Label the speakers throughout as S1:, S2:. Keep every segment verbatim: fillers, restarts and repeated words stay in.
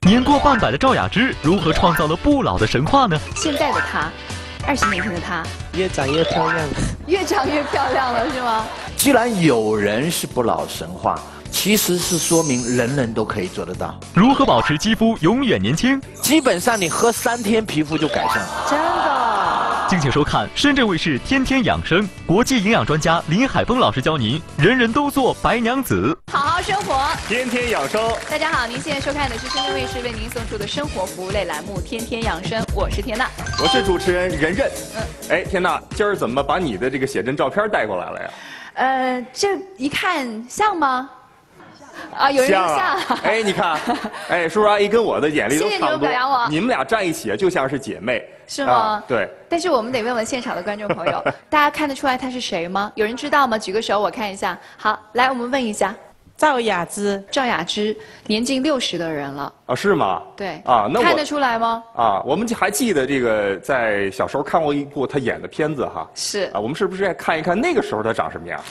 S1: 年过半百的赵雅芝如何创造了不老的神话呢？
S2: 现在的她，二十年前的她，
S3: 越长越漂亮，
S2: 越长越漂亮了，是吗？
S4: 既然有人是不老神话，其实是说明人人都可以做得到。
S1: 如何保持肌肤永远年轻？
S4: 基本上你喝三天，皮肤就改善了。
S2: 真的。
S1: 敬请收看深圳卫视《天天养生》，国际营养专家林海峰老师教您人人都做白娘子，
S2: 好好生活，
S5: 天天养生。
S2: 大家好，您现在收看的是深圳卫视为您送出的生活服务类栏目《天天养生》，我是田娜，
S5: 我是主持人任任。嗯，哎，田娜，今儿怎么把你的这个写真照片带过来了呀？
S2: 呃，这一看像吗？啊，有人说像。
S5: 哎，你看，哎，叔叔阿姨跟我的眼力都差不多。
S2: 谢谢你们表扬我。
S5: 你们俩站一起就像是姐妹。
S2: 是吗？
S5: 啊、对。
S2: 但是我们得问问现场的观众朋友，大家看得出来他是谁吗？有人知道吗？举个手，我看一下。好，来，我们问一下。
S3: 赵雅芝，
S2: 赵雅芝，年近六十的人了。
S5: 啊，是吗？
S2: 对。
S5: 啊，那我
S2: 看得出来吗？
S5: 啊，我们还记得这个，在小时候看过一部他演的片子哈。
S2: 是。
S5: 啊，我们是不是再看一看那个时候他长什么样？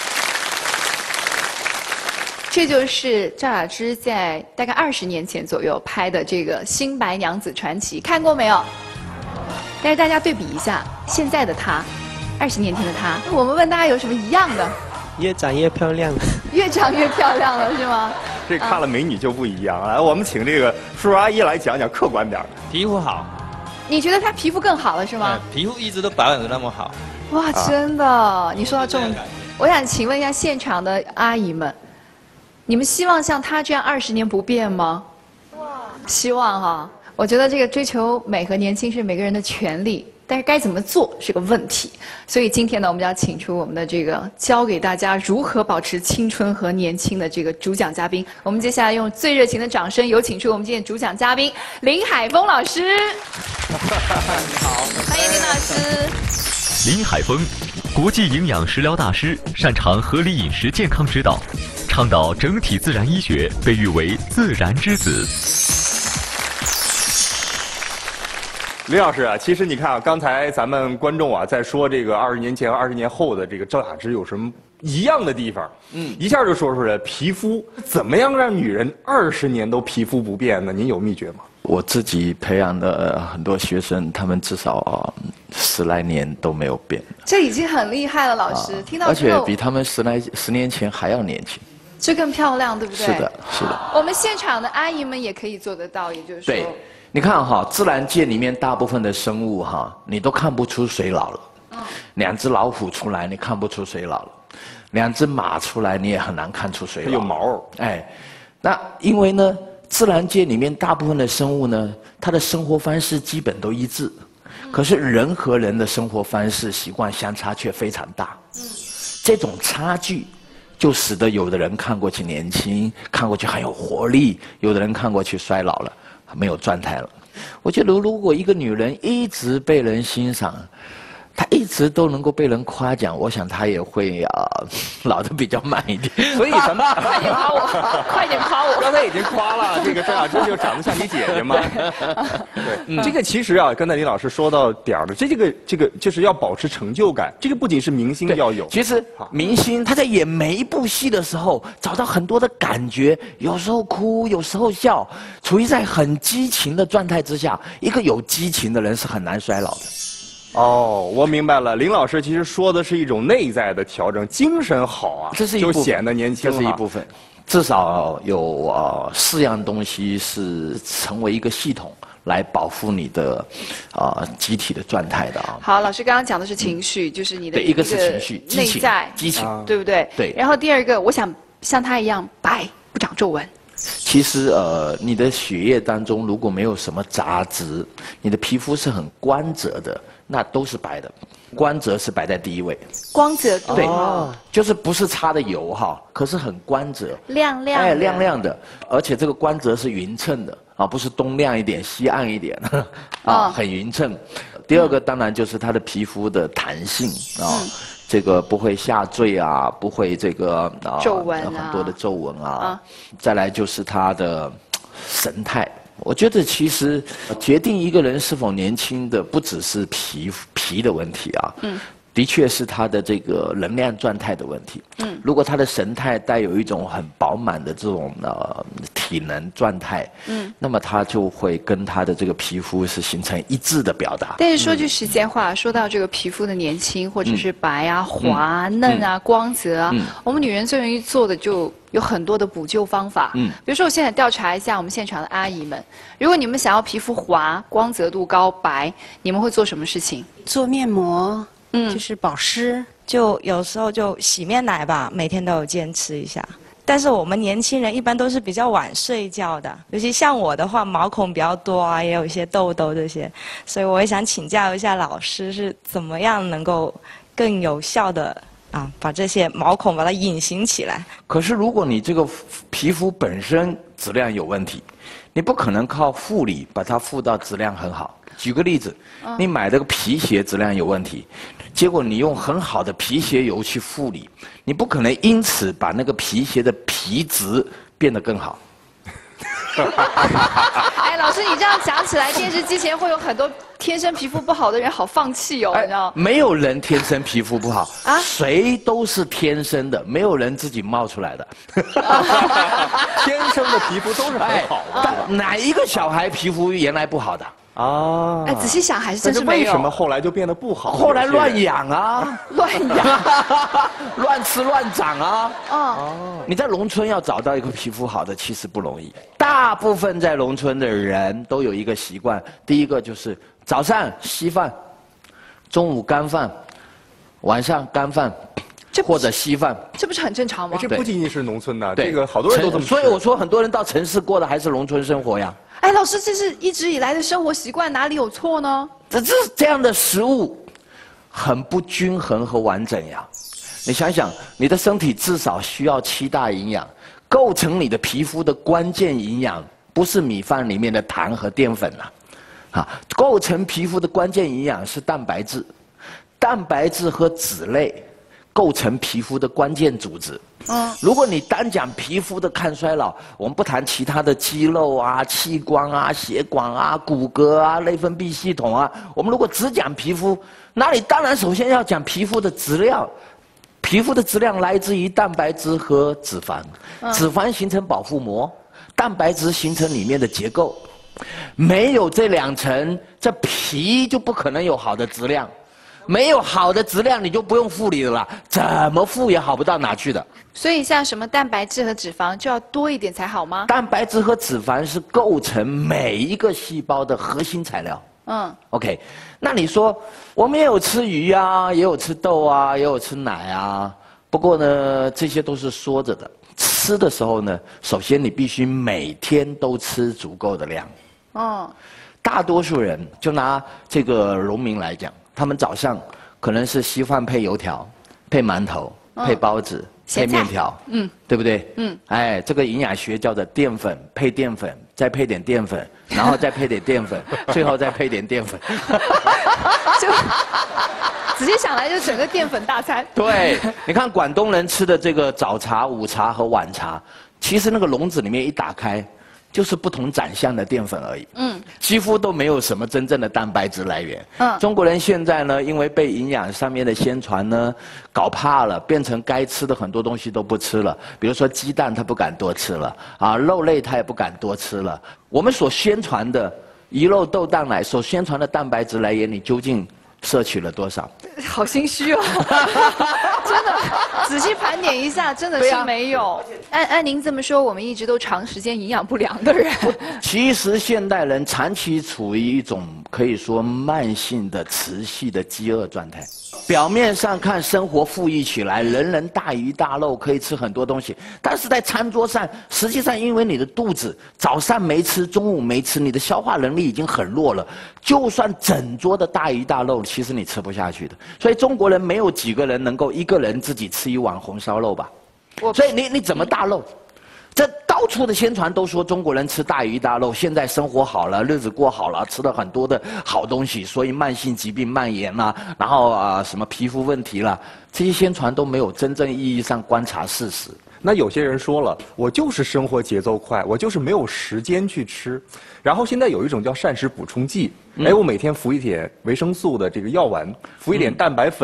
S2: 这就是赵雅芝在大概二十年前左右拍的这个《新白娘子传奇》，看过没有？但是大家对比一下，现在的她，二十年前的她，我们问大家有什么一样的？
S3: 越长越漂亮，
S2: 越长越漂亮了，是吗？
S5: 这看了美女就不一样。来，我们请这个叔叔阿姨来讲讲客观点的。
S6: 皮肤好。
S2: 你觉得她皮肤更好了是吗？
S6: 嗯、皮肤一直都保养得那么好。
S2: 哇，真的！啊、你说到重点，我想请问一下现场的阿姨们。你们希望像她这样二十年不变吗？哇，希望哈。我觉得这个追求美和年轻是每个人的权利，但是该怎么做是个问题。所以今天呢，我们就要请出我们的这个教给大家如何保持青春和年轻的这个主讲嘉宾。我们接下来用最热情的掌声，有请出我们今天的主讲嘉宾林海峰老师。
S5: 你好，
S2: 欢迎林老师。
S1: 林海峰，国际营养食疗大师，擅长合理饮食健康指导。倡导整体自然医学，被誉为自然之子。
S5: 林老师啊，其实你看啊，刚才咱们观众啊在说这个二十年前、二十年后的这个赵雅芝有什么一样的地方，嗯，一下就说出来皮肤怎么样让女人二十年都皮肤不变呢？您有秘诀吗？
S4: 我自己培养的很多学生，他们至少、啊、十来年都没有变。
S2: 这已经很厉害了，老师。啊、听到
S4: 而且比他们十来十年前还要年轻。
S2: 这更漂亮，对不对？
S4: 是的，是的。
S2: 我们现场的阿姨们也可以做得到，也就是说，
S4: 对，你看哈，自然界里面大部分的生物哈，你都看不出谁老了。嗯。两只老虎出来，你看不出谁老了；两只马出来，你也很难看出谁老了。
S5: 有毛。
S4: 哎，那因为呢，自然界里面大部分的生物呢，它的生活方式基本都一致，可是人和人的生活方式习惯相差却非常大。嗯。这种差距。就使得有的人看过去年轻，看过去很有活力；有的人看过去衰老了，没有状态了。我觉得，如果一个女人一直被人欣赏，她一直都能够被人夸奖，我想她也会啊、呃、老得比较慢一点。
S5: 所以什么？
S2: 快点夸我！快点夸我！
S5: 刚才已经夸了，这个赵雅芝就长得像你姐姐嘛。对，嗯、这个其实啊，刚才林老师说到点儿了，这这个这个就是要保持成就感。这个不仅是明星要有，
S4: 其实明星他在演每一部戏的时候，找到很多的感觉，有时候哭，有时候笑，处于在很激情的状态之下。一个有激情的人是很难衰老的。
S5: 哦，我明白了。林老师其实说的是一种内在的调整，精神好啊，
S4: 这是一部分，
S5: 就显得年轻。
S4: 这是一部分，至少有呃四样东西是成为一个系统来保护你的啊、呃、机体的状态的啊。
S2: 好，老师刚刚讲的是情绪，嗯、就是你的
S4: 对一个是情绪，
S2: 内在
S4: 激情，啊、
S2: 对不对？
S4: 对。
S2: 然后第二个，我想像他一样白，不长皱纹。
S4: 其实呃，你的血液当中如果没有什么杂质，你的皮肤是很光泽的，那都是白的。光泽是摆在第一位。
S2: 光泽
S4: 对，哦、就是不是擦的油哈，可是很光泽，
S2: 亮亮的，
S4: 哎，亮亮的，而且这个光泽是匀称的啊，不是东亮一点西暗一点，啊，哦、很匀称。第二个当然就是它的皮肤的弹性啊。嗯这个不会下坠啊，不会这个啊，
S2: 皱纹啊，
S4: 很多的皱纹啊。啊再来就是他的神态。我觉得其实决定一个人是否年轻的，不只是皮皮的问题啊。嗯。的确是他的这个能量状态的问题。嗯。如果他的神态带有一种很饱满的这种呃体体能状态，嗯，那么它就会跟它的这个皮肤是形成一致的表达。
S2: 但是说句实在话，说到这个皮肤的年轻或者是白啊、滑、嫩啊、光泽啊，我们女人最容易做的就有很多的补救方法。嗯，比如说我现在调查一下我们现场的阿姨们，如果你们想要皮肤滑、光泽度高、白，你们会做什么事情？
S7: 做面膜，
S2: 嗯
S7: 就是保湿。
S8: 就有时候就洗面奶吧，每天都有坚持一下。但是我们年轻人一般都是比较晚睡觉的，尤其像我的话，毛孔比较多啊，也有一些痘痘这些，所以我也想请教一下老师，是怎么样能够更有效的啊，把这些毛孔把它隐形起来。
S4: 可是如果你这个皮肤本身质量有问题，你不可能靠护理把它护到质量很好。举个例子，你买这个皮鞋质量有问题，结果你用很好的皮鞋油去护理，你不可能因此把那个皮鞋的皮质变得更好。
S2: 哎，老师，你这样讲起来，电视机前会有很多天生皮肤不好的人好放弃哦，你知道吗？
S4: 没有人天生皮肤不好啊，谁都是天生的，没有人自己冒出来的。
S5: 天生的皮肤都是很好的，
S4: 但哪一个小孩皮肤原来不好的？
S5: 啊！
S2: 哎，仔细想还是真
S5: 是
S2: 是没有。
S5: 为什么后来就变得不好？
S4: 后来乱养啊，
S2: 乱养，
S4: 乱吃乱长啊。
S2: 哦，
S4: 你在农村要找到一个皮肤好的，其实不容易。大部分在农村的人都有一个习惯，第一个就是早上稀饭，中午干饭，晚上干饭。或者稀饭，
S2: 这不是很正常吗？
S5: 这不仅仅是农村的，这个好多人都这么吃。
S4: 所以我说，很多人到城市过的还是农村生活呀。
S2: 哎，老师，这是一直以来的生活习惯，哪里有错呢？
S4: 这这这样的食物，很不均衡和完整呀。你想想，你的身体至少需要七大营养，构成你的皮肤的关键营养，不是米饭里面的糖和淀粉呐，啊，构成皮肤的关键营养是蛋白质，蛋白质和脂类。构成皮肤的关键组织。嗯，如果你单讲皮肤的抗衰老，我们不谈其他的肌肉啊、器官啊、血管啊、骨骼啊、内分泌系统啊，我们如果只讲皮肤，那你当然首先要讲皮肤的质量。皮肤的质量来自于蛋白质和脂肪，脂肪形成保护膜，蛋白质形成里面的结构。没有这两层，这皮就不可能有好的质量。没有好的质量，你就不用护理了，怎么护也好不到哪去的。
S2: 所以像什么蛋白质和脂肪就要多一点才好吗？
S4: 蛋白质和脂肪是构成每一个细胞的核心材料。嗯 ，OK， 那你说我们也有吃鱼啊，也有吃豆啊，也有吃奶啊。不过呢，这些都是说着的。吃的时候呢，首先你必须每天都吃足够的量。哦，大多数人就拿这个农民来讲。他们早上可能是稀饭配油条，配馒头，嗯、配包子，配面条，嗯，对不对？嗯，哎，这个营养学叫做淀粉配淀粉，再配点淀粉，然后再配点淀粉，最后再配点淀粉。
S2: 就仔细想来，就整个淀粉大餐。
S4: 对，你看广东人吃的这个早茶、午茶和晚茶，其实那个笼子里面一打开。就是不同长相的淀粉而已，嗯，几乎都没有什么真正的蛋白质来源。嗯，中国人现在呢，因为被营养上面的宣传呢搞怕了，变成该吃的很多东西都不吃了。比如说鸡蛋，他不敢多吃了啊，肉类他也不敢多吃了。我们所宣传的鱼肉豆蛋奶所宣传的蛋白质来源，你究竟摄取了多少？
S2: 好心虚哦，真的，仔细盘点一下，真的是没有。按按您这么说，我们一直都长时间营养不良的人。
S4: 其实现代人长期处于一种可以说慢性的、持续的饥饿状态。表面上看生活富裕起来，人人大鱼大肉，可以吃很多东西，但是在餐桌上，实际上因为你的肚子早上没吃，中午没吃，你的消化能力已经很弱了。就算整桌的大鱼大肉，其实你吃不下去的。所以中国人没有几个人能够一个人自己吃一碗红烧肉吧？所以你你怎么大肉？这到处的宣传都说中国人吃大鱼大肉，现在生活好了，日子过好了，吃了很多的好东西，所以慢性疾病蔓延啦，然后啊、呃、什么皮肤问题啦，这些宣传都没有真正意义上观察事实。
S5: 那有些人说了，我就是生活节奏快，我就是没有时间去吃。然后现在有一种叫膳食补充剂，嗯、哎，我每天服一点维生素的这个药丸，服一点蛋白粉。嗯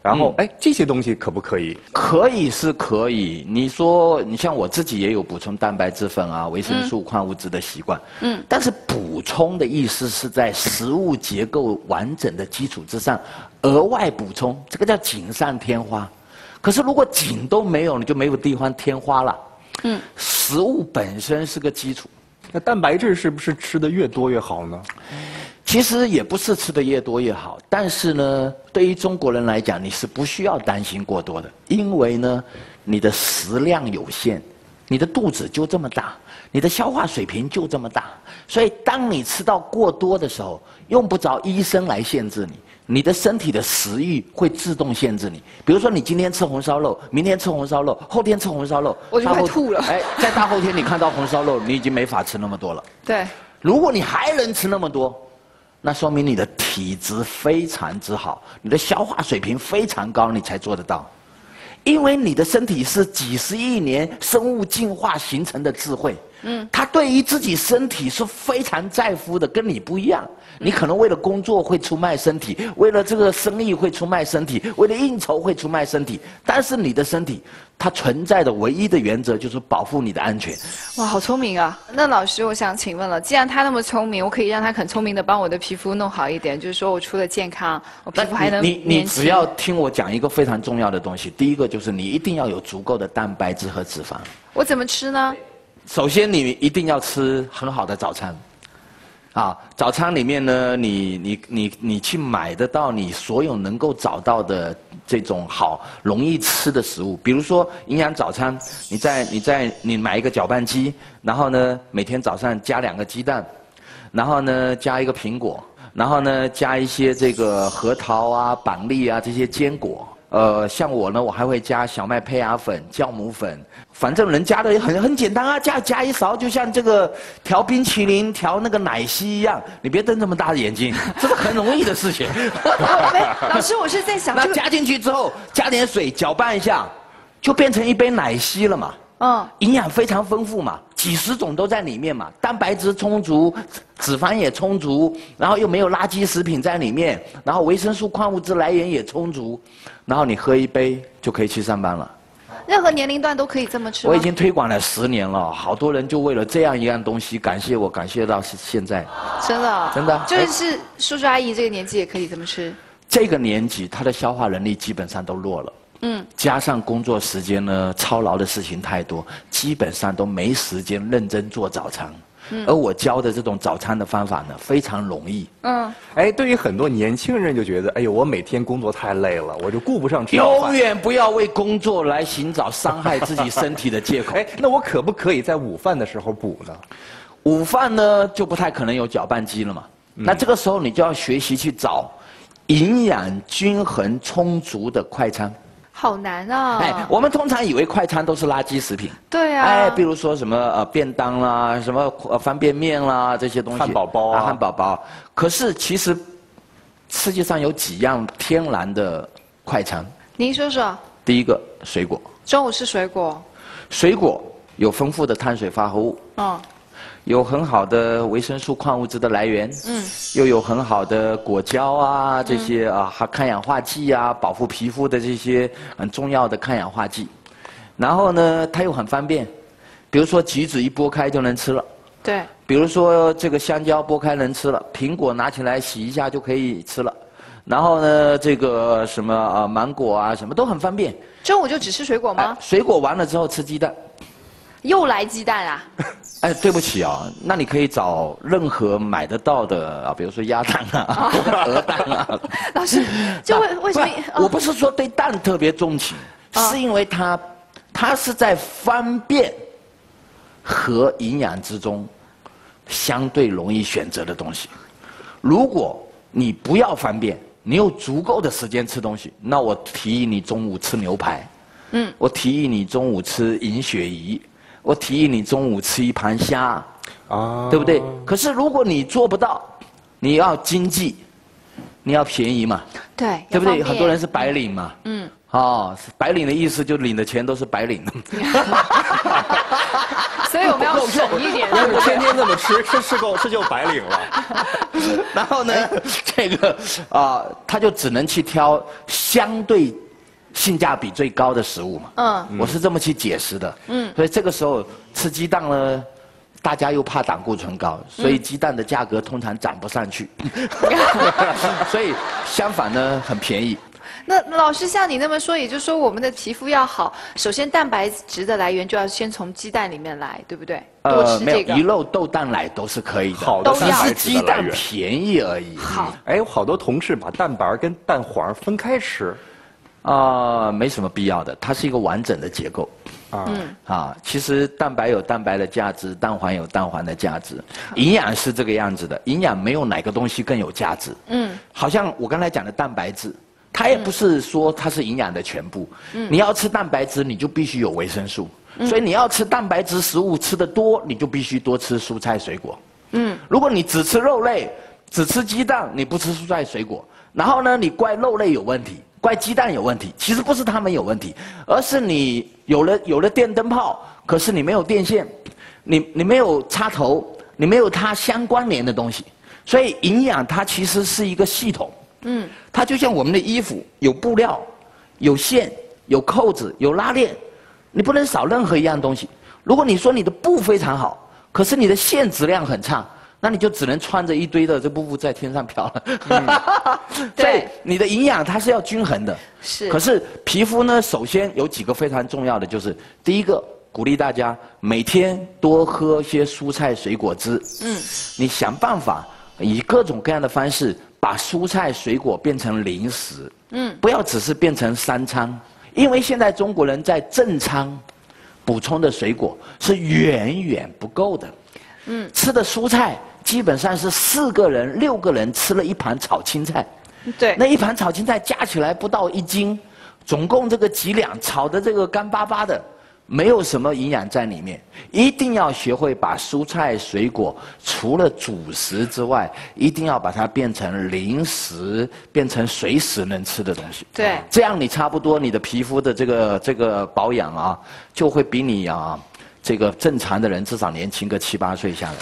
S5: 然后哎，这些东西可不可以？
S4: 可以是可以。你说你像我自己也有补充蛋白质粉啊、维生素、矿物质的习惯。嗯。但是补充的意思是在食物结构完整的基础之上，额外补充，这个叫锦上添花。可是如果锦都没有，你就没有地方添花了。嗯。食物本身是个基础。
S5: 那蛋白质是不是吃的越多越好呢？
S4: 其实也不是吃的越多越好，但是呢，对于中国人来讲，你是不需要担心过多的，因为呢，你的食量有限，你的肚子就这么大，你的消化水平就这么大，所以当你吃到过多的时候，用不着医生来限制你。你的身体的食欲会自动限制你，比如说你今天吃红烧肉，明天吃红烧肉，后天吃红烧肉，
S2: 我就快吐了。
S4: 哎，在大后天你看到红烧肉，你已经没法吃那么多了。
S2: 对，
S4: 如果你还能吃那么多，那说明你的体质非常之好，你的消化水平非常高，你才做得到。因为你的身体是几十亿年生物进化形成的智慧，嗯，他对于自己身体是非常在乎的，跟你不一样。你可能为了工作会出卖身体，为了这个生意会出卖身体，为了应酬会出卖身体，但是你的身体它存在的唯一的原则就是保护你的安全。
S2: 哇，好聪明啊！那老师，我想请问了，既然他那么聪明，我可以让他很聪明的帮我的皮肤弄好一点，就是说我除了健康，我皮肤还能
S4: 你你
S2: 年轻。
S4: 只要听我讲一个非常重要的东西，第一个就是你一定要有足够的蛋白质和脂肪。
S2: 我怎么吃呢？
S4: 首先，你一定要吃很好的早餐。啊，早餐里面呢，你你你你去买得到你所有能够找到的这种好容易吃的食物，比如说营养早餐，你在你在你买一个搅拌机，然后呢每天早上加两个鸡蛋，然后呢加一个苹果，然后呢加一些这个核桃啊、板栗啊这些坚果。呃，像我呢，我还会加小麦胚芽粉、酵母粉，反正人加的也很很简单啊，加加一勺，就像这个调冰淇淋、调那个奶昔一样。你别瞪这么大的眼睛，这是很容易的事情。
S2: 老师，我是在想，
S4: 那加进去之后，加点水搅拌一下，就变成一杯奶昔了嘛。嗯，营养非常丰富嘛，几十种都在里面嘛，蛋白质充足，脂肪也充足，然后又没有垃圾食品在里面，然后维生素、矿物质来源也充足，然后你喝一杯就可以去上班了。
S2: 任何年龄段都可以这么吃吗？
S4: 我已经推广了十年了，好多人就为了这样一样东西，感谢我，感谢到现在。
S2: 真的，
S4: 真的，
S2: 就是叔叔阿姨这个年纪也可以这么吃。
S4: 这个年纪，他的消化能力基本上都弱了。嗯，加上工作时间呢，操劳的事情太多，基本上都没时间认真做早餐。嗯，而我教的这种早餐的方法呢，非常容易。嗯，
S5: 哎，对于很多年轻人就觉得，哎呦，我每天工作太累了，我就顾不上吃早饭。
S4: 永远不要为工作来寻找伤害自己身体的借口。
S5: 哎，那我可不可以在午饭的时候补呢？
S4: 午饭呢，就不太可能有搅拌机了嘛。嗯，那这个时候你就要学习去找营养均衡充足的快餐。
S2: 好难啊！
S4: 哎，我们通常以为快餐都是垃圾食品。
S2: 对啊。
S4: 哎，比如说什么呃便当啦，什么呃方便面啦这些东西。
S5: 汉堡包啊。
S4: 汉堡包。可是其实世界上有几样天然的快餐。
S2: 您说说。
S4: 第一个，水果。
S2: 中午吃水果。
S4: 水果有丰富的碳水化合物。嗯。有很好的维生素、矿物质的来源，嗯，又有很好的果胶啊，这些啊，还抗氧化剂啊，保护皮肤的这些很重要的抗氧化剂。然后呢，它又很方便，比如说橘子一剥开就能吃了，
S2: 对。
S4: 比如说这个香蕉剥开能吃了，苹果拿起来洗一下就可以吃了。然后呢，这个什么啊，芒果啊，什么都很方便。
S2: 中午就只吃水果吗？
S4: 哎，水果完了之后吃鸡蛋。
S2: 又来鸡蛋啊！
S4: 哎，对不起啊，那你可以找任何买得到的啊，比如说鸭蛋啊、鹅蛋啊。
S2: 老师，就为为什么？
S4: 我不是说对蛋特别钟情，是因为它，它是在方便和营养之中相对容易选择的东西。如果你不要方便，你有足够的时间吃东西，那我提议你中午吃牛排。嗯，我提议你中午吃银鳕鱼。我提议你中午吃一盘虾，啊，对不对？可是如果你做不到，你要经济，你要便宜嘛，
S2: 对，
S4: 对不对？很多人是白领嘛，嗯，哦，白领的意思就领的钱都是白领的，
S2: 所以我们要省一点。
S5: 要是天天这么么吃，吃吃够吃就白领了。
S4: 然后呢，这个啊，他就只能去挑相对性价比最高的食物嘛。嗯，我是这么去解释的。嗯，所以这个时候吃鸡蛋呢，大家又怕胆固醇高，所以鸡蛋的价格通常涨不上去。所以相反呢，很便宜。
S2: 那老师像你那么说，也就是说我们的皮肤要好，首先蛋白质的来源就要先从鸡蛋里面来，对不对？多吃这个。
S4: 没有鱼肉、豆蛋奶都是可以的，
S5: 好的蛋白质
S4: 只是鸡蛋便宜而已。
S2: 好，
S5: 哎，有好多同事把蛋白跟蛋黄分开吃，
S4: 啊、呃，没什么必要的，它是一个完整的结构。啊、嗯、啊，其实蛋白有蛋白的价值，蛋黄有蛋黄的价值，营养是这个样子的，营养没有哪个东西更有价值。嗯，好像我刚才讲的蛋白质。它也不是说它是营养的全部，嗯、你要吃蛋白质，你就必须有维生素，嗯、所以你要吃蛋白质食物吃得多，你就必须多吃蔬菜水果。嗯，如果你只吃肉类，只吃鸡蛋，你不吃蔬菜水果，然后呢，你怪肉类有问题，怪鸡蛋有问题，其实不是它们有问题，而是你有了有了电灯泡，可是你没有电线，你你没有插头，你没有它相关联的东西，所以营养它其实是一个系统。嗯，它就像我们的衣服，有布料，有线，有扣子，有拉链，你不能少任何一样东西。如果你说你的布非常好，可是你的线质量很差，那你就只能穿着一堆的这布在天上飘了。嗯、所以你的营养它是要均衡的。是。可是皮肤呢，首先有几个非常重要的，就是第一个，鼓励大家每天多喝一些蔬菜水果汁。嗯。你想办法以各种各样的方式。把蔬菜水果变成零食，嗯，不要只是变成三餐，因为现在中国人在正餐补充的水果是远远不够的，嗯，吃的蔬菜基本上是四个人、六个人吃了一盘炒青菜，对，那一盘炒青菜加起来不到一斤，总共这个几两，炒的这个干巴巴的。没有什么营养在里面，一定要学会把蔬菜水果除了主食之外，一定要把它变成零食，变成随时能吃的东西。对，这样你差不多你的皮肤的这个这个保养啊，就会比你啊这个正常的人至少年轻个七八岁下来。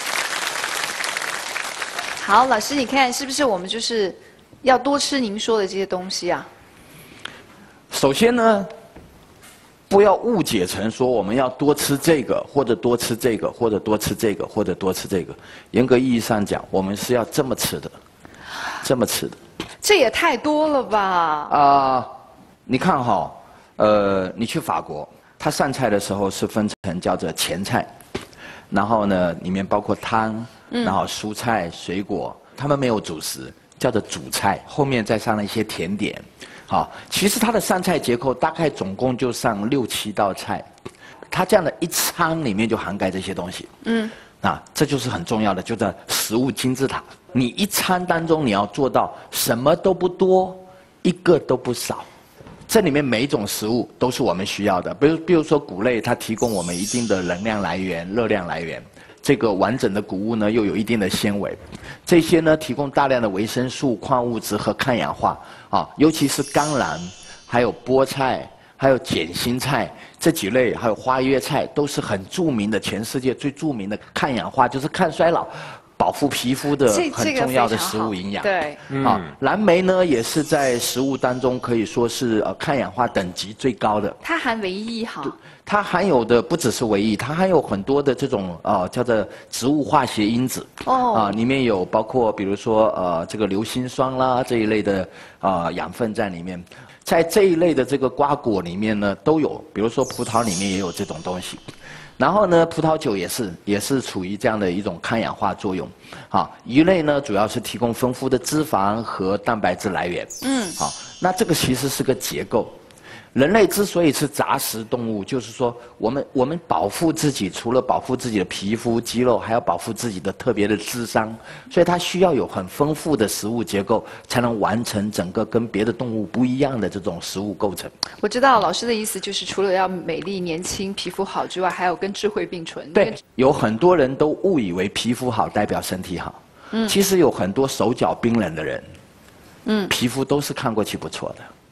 S2: 好，老师，你看是不是我们就是要多吃您说的这些东西啊？
S4: 首先呢。不要误解成说我们要多吃这个，或者多吃这个，或者多吃这个，或者多吃这个。严格意义上讲，我们是要这么吃的，这么吃的。
S2: 这也太多了吧？啊、
S4: 呃，你看哈，呃，你去法国，它上菜的时候是分成叫做前菜，然后呢，里面包括汤，然后蔬菜、水果，他们没有主食，叫做主菜，后面再上了一些甜点。好，其实它的上菜结构大概总共就上六七道菜，它这样的一餐里面就涵盖这些东西。嗯，啊，这就是很重要的，就叫食物金字塔。你一餐当中你要做到什么都不多，一个都不少。这里面每一种食物都是我们需要的，比如比如说谷类，它提供我们一定的能量来源、热量来源。这个完整的谷物呢，又有一定的纤维，这些呢提供大量的维生素、矿物质和抗氧化啊，尤其是甘蓝，还有菠菜，还有卷心菜这几类，还有花椰菜，都是很著名的，全世界最著名的抗氧化，就是抗衰老。保护皮肤的很重要的食物营养，
S2: 对，
S4: 啊，蓝莓呢也是在食物当中可以说是呃抗氧化等级最高的。
S2: 它含维 E 哈，
S4: 它含有的不只是维 E， 它含有很多的这种呃叫做植物化学因子，哦，啊，里面有包括比如说呃这个硫辛酸啦这一类的啊、呃、养分在里面，在这一类的这个瓜果里面呢都有，比如说葡萄里面也有这种东西。然后呢，葡萄酒也是也是处于这样的一种抗氧化作用，啊，鱼类呢主要是提供丰富的脂肪和蛋白质来源，嗯，好，那这个其实是个结构。人类之所以是杂食动物，就是说我们我们保护自己，除了保护自己的皮肤、肌肉，还要保护自己的特别的智商，所以它需要有很丰富的食物结构，才能完成整个跟别的动物不一样的这种食物构成。
S2: 我知道老师的意思就是，除了要美丽、年轻、皮肤好之外，还有跟智慧并存。
S4: 对，有很多人都误以为皮肤好代表身体好，嗯，其实有很多手脚冰冷的人，嗯，皮肤都是看过去不错的。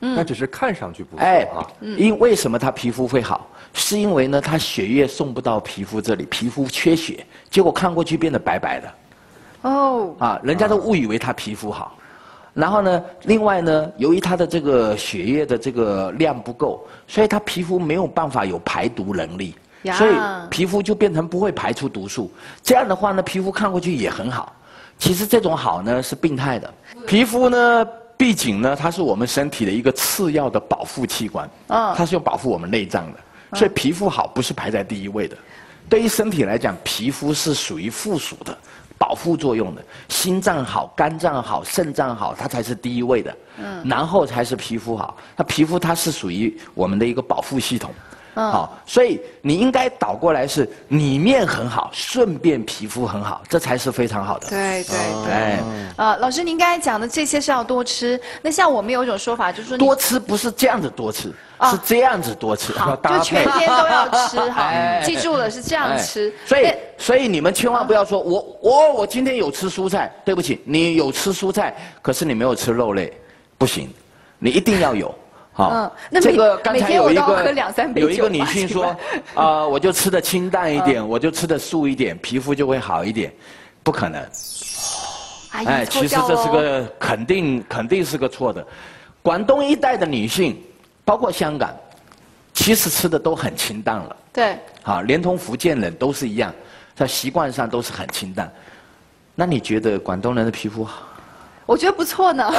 S5: 嗯，那只是看上去不错
S4: 哎
S5: 啊。
S4: 因为什么他皮肤会好？是因为呢，他血液送不到皮肤这里，皮肤缺血，结果看过去变得白白的。
S2: 哦，
S4: 啊，人家都误以为他皮肤好。然后呢，另外呢，由于他的这个血液的这个量不够，所以他皮肤没有办法有排毒能力，
S2: 呀
S4: 所以皮肤就变成不会排出毒素。这样的话呢，皮肤看过去也很好。其实这种好呢是病态的。皮肤呢，毕竟呢，它是我们身体的一个次要的保护器官，
S2: 嗯
S4: 它是用保护我们内脏的，所以皮肤好不是排在第一位的。对于身体来讲，皮肤是属于附属的。保护作用的，心脏好、肝脏好、肾脏好，它才是第一位的。嗯，然后才是皮肤好。那皮肤它是属于我们的一个保护系统。嗯，好，所以你应该倒过来是里面很好，顺便皮肤很好，这才是非常好的。
S2: 对对对。
S4: 哎，
S2: 呃，老师您刚才讲的这些是要多吃，那像我们有一种说法就是说你
S4: 多吃不是这样子多吃，是这样子多吃。
S2: 好，就全天都要吃，好，记住了是这样吃。
S4: 所以，所以你们千万不要说我我我今天有吃蔬菜，对不起，你有吃蔬菜，可是你没有吃肉类，不行，你一定要有。好，
S2: 嗯，那
S4: 这个刚才有一个有一个女性说，啊，我就吃的清淡一点，我就吃的素一点，皮肤就会好一点，不可能。哎，其实这是个肯定肯定是个错的。广东一带的女性，包括香港，其实吃的都很清淡了。
S2: 对。
S4: 好，连同福建人都是一样，在习惯上都是很清淡。那你觉得广东人的皮肤好？
S2: 我觉得不错呢。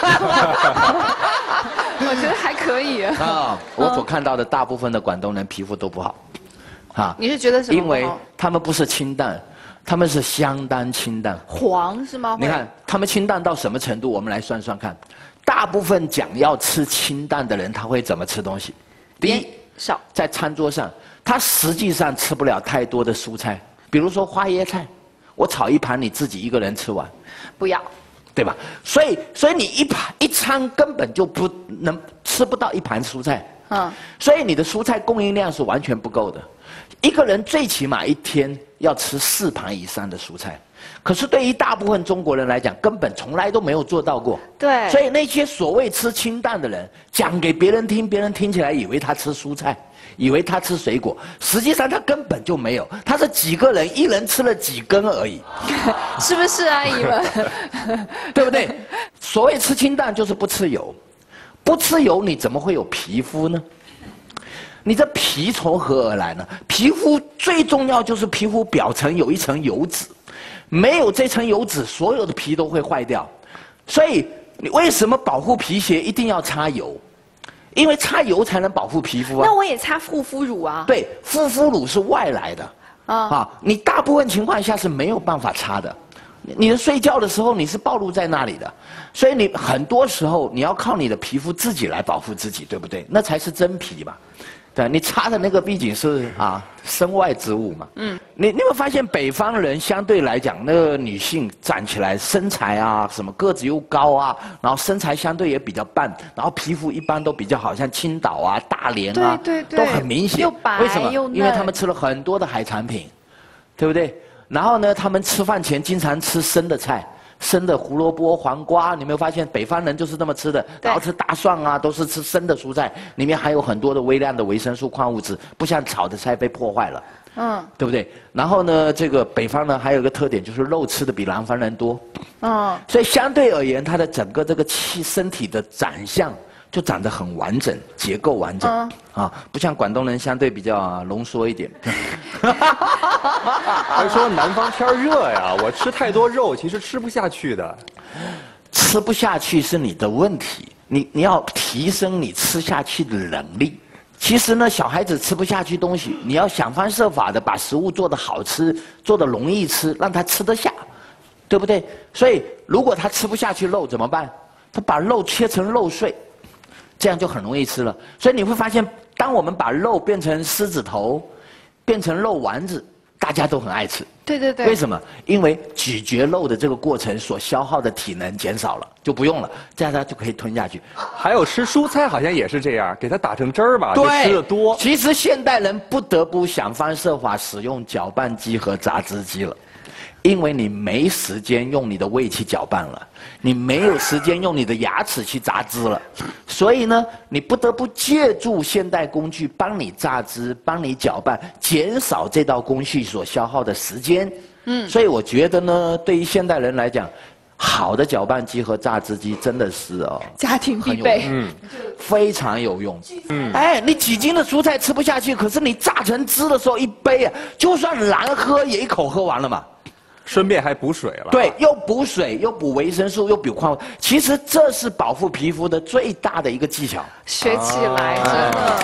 S2: 我觉得还可以
S4: 啊。我所看到的大部分的广东人皮肤都不好，啊。
S2: 你是觉得什么？
S4: 因为他们不是清淡，他们是相当清淡。
S2: 黄是吗？
S4: 你看他们清淡到什么程度？我们来算算看。大部分讲要吃清淡的人，他会怎么吃东西？第一，
S2: 少
S4: 在餐桌上，他实际上吃不了太多的蔬菜，比如说花椰菜，我炒一盘，你自己一个人吃完，
S2: 不要。
S4: 对吧？所以，所以你一盘一餐根本就不能吃不到一盘蔬菜，嗯，所以你的蔬菜供应量是完全不够的。一个人最起码一天要吃四盘以上的蔬菜，可是对于大部分中国人来讲，根本从来都没有做到过。
S2: 对，
S4: 所以那些所谓吃清淡的人，讲给别人听，别人听起来以为他吃蔬菜。以为他吃水果，实际上他根本就没有，他是几个人，一人吃了几根而已，
S2: 是不是阿姨们？
S4: 对不对？所谓吃清淡就是不吃油，不吃油你怎么会有皮肤呢？你这皮从何而来呢？皮肤最重要就是皮肤表层有一层油脂，没有这层油脂，所有的皮都会坏掉。所以你为什么保护皮鞋一定要擦油？因为擦油才能保护皮肤啊。
S2: 那我也擦护肤乳啊。
S4: 对，护肤乳是外来的，啊，啊，你大部分情况下是没有办法擦的。你的睡觉的时候你是暴露在那里的，所以你很多时候你要靠你的皮肤自己来保护自己，对不对？那才是真皮嘛。对，你擦的那个毕竟是啊身外之物嘛。嗯，你你有没有发现北方人相对来讲，那个女性站起来身材啊，什么个子又高啊，然后身材相对也比较棒，然后皮肤一般都比较好，像青岛啊、大连啊，
S2: 对对对，
S4: 都很明显。
S2: 又白
S4: 为什么？
S2: 又嫩，
S4: 因为他们吃了很多的海产品，对不对？然后呢，他们吃饭前经常吃生的菜。生的胡萝卜、黄瓜，你没有发现北方人就是这么吃的？然后吃大蒜啊，都是吃生的蔬菜，里面含有很多的微量的维生素、矿物质，不像炒的菜被破坏了，嗯，对不对？然后呢，这个北方呢还有一个特点就是肉吃的比南方人多，嗯，所以相对而言，它的整个这个气身体的长相就长得很完整，结构完整，嗯、啊，不像广东人相对比较浓缩一点。
S5: 还说南方天热呀，我吃太多肉，其实吃不下去的。
S4: 吃不下去是你的问题，你你要提升你吃下去的能力。其实呢，小孩子吃不下去东西，你要想方设法的把食物做得好吃，做得容易吃，让他吃得下，对不对？所以如果他吃不下去肉怎么办？他把肉切成肉碎，这样就很容易吃了。所以你会发现，当我们把肉变成狮子头，变成肉丸子，大家都很爱吃。
S2: 对对对。
S4: 为什么？因为咀嚼肉的这个过程所消耗的体能减少了，就不用了，这样它就可以吞下去。
S5: 还有吃蔬菜好像也是这样，给它打成汁儿吧，就吃得多。
S4: 其实现代人不得不想方设法使用搅拌机和榨汁机了。 因为你没时间用你的胃去搅拌了，你没有时间用你的牙齿去榨汁了，所以呢，你不得不借助现代工具帮你榨汁、帮你搅拌，减少这道工序所消耗的时间。嗯，所以我觉得呢，对于现代人来讲，好的搅拌机和榨汁机真的是哦，
S2: 家庭必备，
S4: 嗯，非常有用。嗯，哎，你几斤的蔬菜吃不下去，可是你榨成汁的时候一杯啊，就算难喝也一口喝完了嘛。
S5: 顺便还补水了。
S4: 对，又补水，又补维生素，又补矿物。其实这是保护皮肤的最大的一个技巧。
S2: 学起来，真的。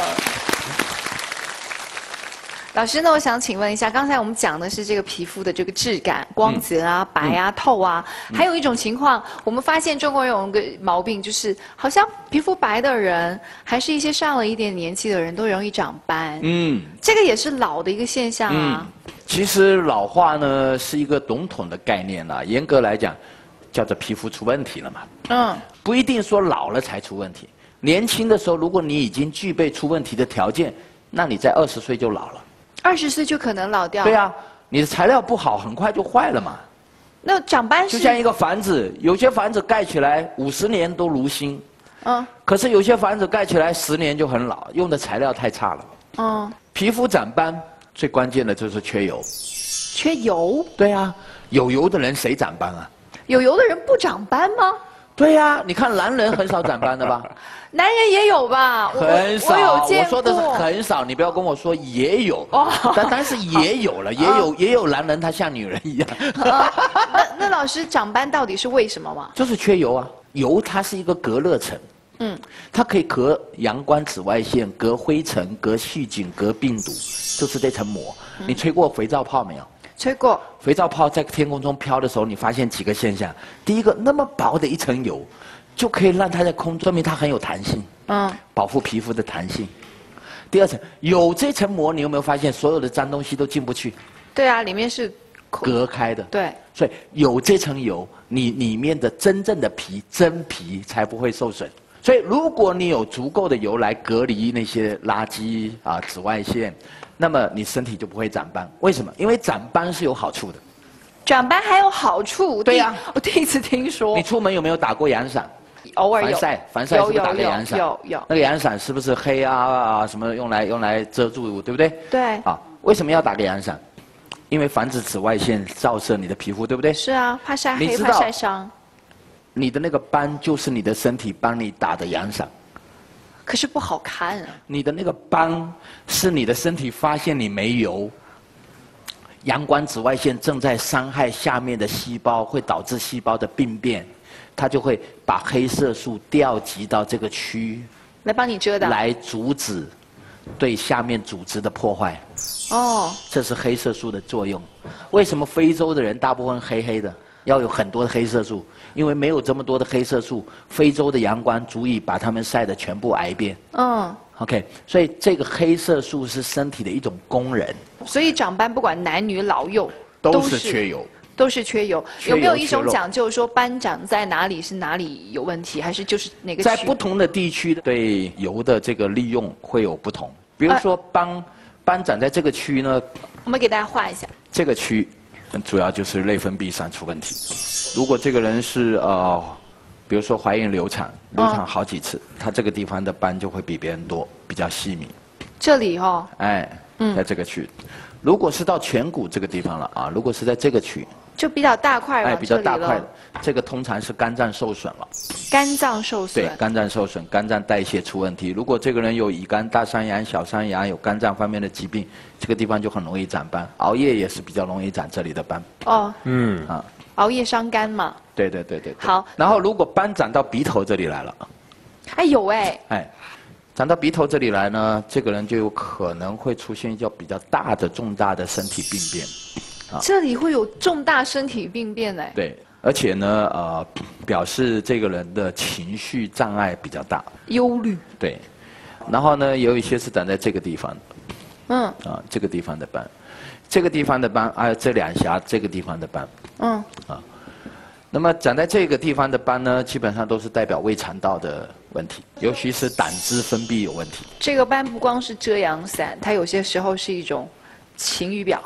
S2: 老师，那我想请问一下，刚才我们讲的是这个皮肤的这个质感、光泽啊、白啊、透啊，还有一种情况，我们发现中国人有一个毛病，就是好像皮肤白的人，还是一些上了一点年纪的人都容易长斑。嗯，这个也是老的一个现象啊。
S4: 其实老化呢是一个笼统的概念啦，严格来讲，叫做皮肤出问题了嘛。嗯，不一定说老了才出问题。年轻的时候，如果你已经具备出问题的条件，那你在二十岁就老了。
S2: 二十岁就可能老掉。
S4: 对啊，你的材料不好，很快就坏了嘛。
S2: 那长斑是
S4: 就像一个房子，有些房子盖起来五十年都如新，嗯，可是有些房子盖起来十年就很老，用的材料太差了。嗯，皮肤长斑最关键的就是缺油。
S2: 缺油？
S4: 对啊，有油的人谁长斑啊？
S2: 有油的人不长斑吗？
S4: 对呀、啊，你看男人很少长斑的吧？
S2: 男人也有吧？
S4: 很少，
S2: 我有见过。
S4: 我说的是很少，你不要跟我说也有。哦，但但是也有了，也有也有男人他像女人一样。
S2: 那那老师长斑到底是为什么嘛？
S4: 就是缺油啊，油它是一个隔热层。嗯，它可以隔阳光紫外线、隔灰尘、隔细菌、隔病毒，就是这层膜。嗯、你吹过肥皂泡没有？
S2: 吹过。
S4: 肥皂泡在天空中飘的时候，你发现几个现象。第一个，那么薄的一层油，就可以让它在空，说明它很有弹性，嗯，保护皮肤的弹性。第二层，有这层膜，你有没有发现所有的脏东西都进不去？
S2: 对啊，里面是
S4: 隔开的。
S2: 对，
S4: 所以有这层油，你里面的真正的皮真皮才不会受损。所以，如果你有足够的油来隔离那些垃圾啊、紫外线，那么你身体就不会长斑。为什么？因为长斑是有好处的。
S2: 长斑还有好处？
S4: 对呀、啊，
S2: 我第一次听说。
S4: 你出门有没有打过阳伞？
S2: 偶尔有。
S4: 防晒，防晒是不是打个阳伞？
S2: 有有有。
S4: 那个阳伞是不是黑啊啊什么用来用来遮住，对不对？
S2: 对。
S4: 啊，为什么要打个阳伞？因为防止紫外线照射你的皮肤，对不对？
S2: 是啊，怕晒黑，怕晒伤。
S4: 你的那个斑就是你的身体帮你打的阳伞，
S2: 可是不好看啊。
S4: 你的那个斑是你的身体发现你没油，阳光紫外线正在伤害下面的细胞，会导致细胞的病变，它就会把黑色素调集到这个区域，
S2: 来帮你遮挡，
S4: 来阻止对下面组织的破坏。哦，这是黑色素的作用。为什么非洲的人大部分黑黑的？要有很多的黑色素，因为没有这么多的黑色素，非洲的阳光足以把它们晒得全部癌变。嗯 ，OK， 所以这个黑色素是身体的一种工人。
S2: 所以长斑不管男女老幼
S4: 都是缺油，
S2: 都是缺油。有没有一种讲究说斑长在哪里是哪里有问题，还是就是哪个区？
S4: 在不同的地区对油的这个利用会有不同。比如说斑斑长在这个区呢，
S2: 我们给大家画一下
S4: 这个区。主要就是内分泌上出问题。如果这个人是呃，比如说怀孕流产，流产好几次，他这个地方的斑就会比别人多，比较细密。
S2: 这里哦，
S4: 哎，在这个区。如果是到颧骨这个地方了啊，如果是在这个区，
S2: 就比较大块了，
S4: 哎，比较大块的，这个通常是肝脏受损了。
S2: 肝脏受损。
S4: 对，肝脏受损，肝脏代谢出问题。如果这个人有乙肝、大山羊、小山羊，有肝脏方面的疾病，这个地方就很容易长斑。熬夜也是比较容易长这里的斑。哦，嗯啊，
S2: 熬夜伤肝嘛。
S4: 对对对对。
S2: 好，
S4: 然后如果斑长到鼻头这里来了，
S2: 哎有哎，
S4: 哎，长到鼻头这里来呢，这个人就有可能会出现一叫比较大的、重大的身体病变。
S2: 这里会有重大身体病变哎。
S4: 对，而且呢，呃，表示这个人的情绪障碍比较大，
S2: 忧虑。
S4: 对，然后呢，有一些是长在这个地方，嗯，啊，这个地方的斑，这个地方的斑，还有这两颊这个地方的斑，嗯，啊，那么长在这个地方的斑呢，基本上都是代表胃肠道的问题，尤其是胆汁分泌有问题。
S2: 这个斑不光是遮阳伞，它有些时候是一种晴雨表。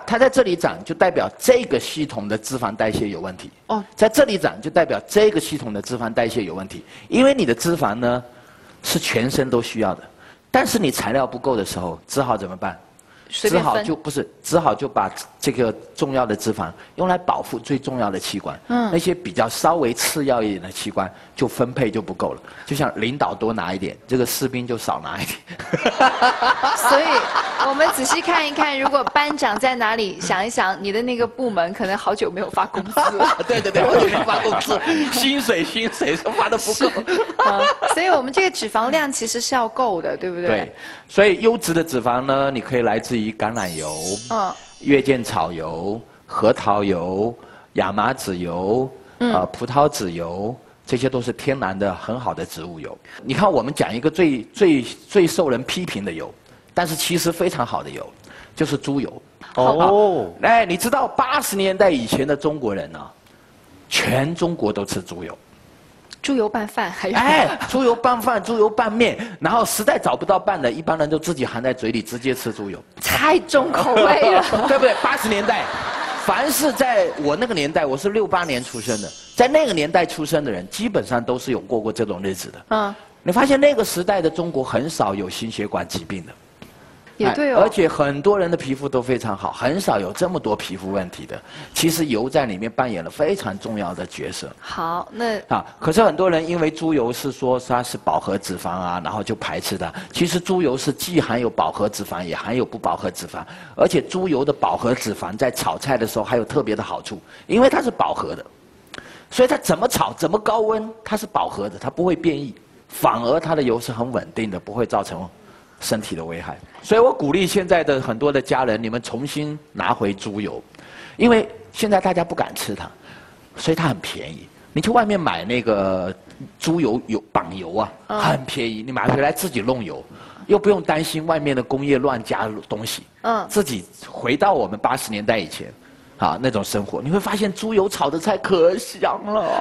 S4: 它在这里涨，就代表这个系统的脂肪代谢有问题。
S2: 哦，
S4: 在这里涨，就代表这个系统的脂肪代谢有问题。因为你的脂肪呢，是全身都需要的，但是你材料不够的时候，只好怎么办？只好
S2: 随便分
S4: 就不是，只好就把这个重要的脂肪用来保护最重要的器官。
S2: 嗯
S4: 那些比较稍微次要一点的器官就分配就不够了。就像领导多拿一点，这个士兵就少拿一点。
S2: 所以我们仔细看一看，如果班长在哪里，想一想，你的那个部门可能好久没有发工资了。
S4: 对对对，我就没发工资，薪水薪水都发的不够。
S2: 啊，所以我们这个脂肪量其实是要够的，对不对？
S4: 对，所以优质的脂肪呢，你可以来自于橄榄油、
S2: 嗯
S4: 月见草油、核桃油、亚麻籽油、呃葡萄籽油，这些都是天然的很好的植物油。你看，我们讲一个最最最受人批评的油，但是其实非常好的油，就是猪油。
S5: 哦，
S4: 哎，你知道八十年代以前的中国人呢、全中国都吃猪油。
S2: 猪油拌饭还有，
S4: 哎，猪油拌饭、猪油拌面，然后实在找不到拌的，一般人就自己含在嘴里，直接吃猪油，
S2: 太重口味了。
S4: 对不对？八十年代，凡是在我那个年代，我是六八年出生的，在那个年代出生的人，基本上都是有过过这种日子的。
S2: 嗯，
S4: 你发现那个时代的中国很少有心血管疾病的。
S2: 也对哦。
S4: 而且很多人的皮肤都非常好，很少有这么多皮肤问题的。其实油在里面扮演了非常重要的角色。
S2: 好，那
S4: 啊，可是很多人因为猪油是说它是饱和脂肪啊，然后就排斥它。其实猪油是既含有饱和脂肪，也含有不饱和脂肪。而且猪油的饱和脂肪在炒菜的时候还有特别的好处，因为它是饱和的，所以它怎么炒怎么高温，它是饱和的，它不会变异，反而它的油是很稳定的，不会造成身体的危害。所以我鼓励现在的很多的家人，你们重新拿回猪油，因为现在大家不敢吃它，所以它很便宜。你去外面买那个猪油油绑油啊，
S2: 嗯
S4: 很便宜，你买回来自己弄油，又不用担心外面的工业乱加东西。
S2: 嗯
S4: 自己回到我们八十年代以前，啊那种生活，你会发现猪油炒的菜可香了。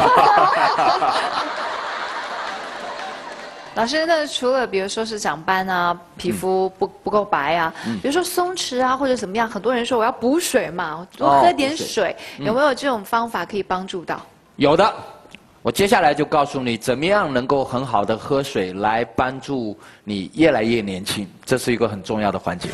S2: 老师，那除了比如说是长斑啊，皮肤不不够白啊，比如说松弛啊或者怎么样，很多人说我要补水嘛，我多喝点
S4: 补水
S2: 水，有没有这种方法可以帮助到？
S4: 有的，我接下来就告诉你怎么样能够很好的喝水，来帮助你越来越年轻，这是一个很重要的环节。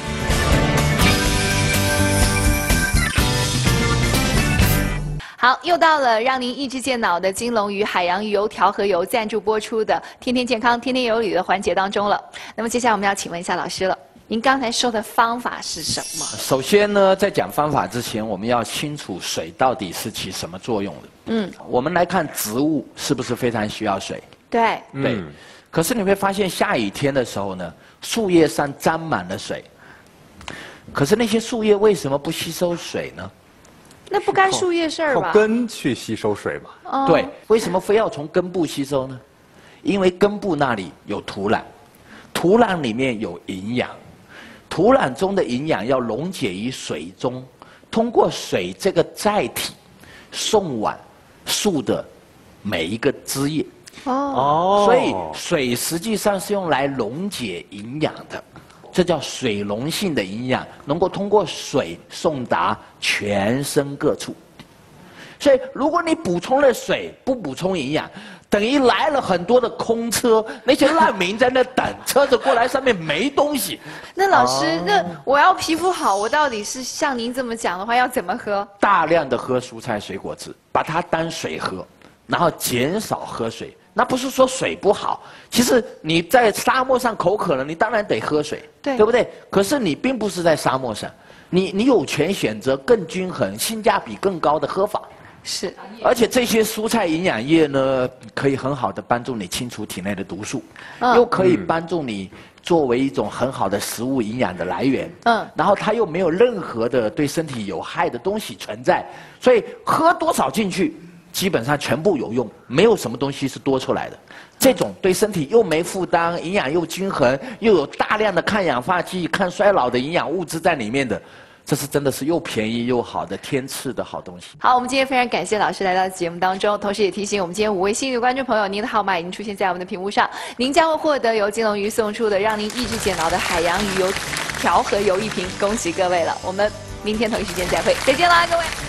S2: 好，又到了让您益智健脑的金龙鱼海洋鱼油调和油赞助播出的“天天健康，天天有理”的环节当中了。那么接下来我们要请问一下老师了，您刚才说的方法是什么？
S4: 首先呢，在讲方法之前，我们要清楚水到底是起什么作用的。
S2: 嗯，
S4: 我们来看植物是不是非常需要水？
S2: 对，
S4: 对。
S5: 嗯
S4: 可是你会发现，下雨天的时候呢，树叶上沾满了水。可是那些树叶为什么不吸收水呢？
S2: 那不干树叶事儿
S5: 靠
S2: 吧？
S5: 根去吸收水嘛。
S2: 哦
S4: 对，为什么非要从根部吸收呢？因为根部那里有土壤，土壤里面有营养，土壤中的营养要溶解于水中，通过水这个载体送往树的每一个枝叶。
S2: 哦，
S5: 哦
S4: 所以水实际上是用来溶解营养的，这叫水溶性的营养，能够通过水送达全身各处。所以，如果你补充了水，不补充营养，等于来了很多的空车，那些难民在那等，车子过来上面没东西。
S2: 那老师，那我要皮肤好，我到底是像您这么讲的话，要怎么喝？
S4: 大量的喝蔬菜水果汁，把它当水喝，然后减少喝水。那不是说水不好，其实你在沙漠上口渴了，你当然得喝水，
S2: 对
S4: 对不对？可是你并不是在沙漠上，你你有权选择更均衡、性价比更高的喝法。
S2: 是，
S4: 而且这些蔬菜营养液呢，可以很好的帮助你清除体内的毒素，
S2: 嗯
S4: 又可以帮助你作为一种很好的食物营养的来源。
S2: 嗯
S4: 然后它又没有任何的对身体有害的东西存在，所以喝多少进去，基本上全部有用，没有什么东西是多出来的。这种对身体又没负担，营养又均衡，又有大量的抗氧化剂、抗衰老的营养物质在里面的。这是真的是又便宜又好的天赐的好东西。
S2: 好，我们今天非常感谢老师来到节目当中，同时也提醒我们今天五位幸运的观众朋友，您的号码已经出现在我们的屏幕上，您将会获得由金龙鱼送出的让您益智健脑的海洋鱼油调和油一瓶，恭喜各位了。我们明天同一时间再会，再见啦，各位。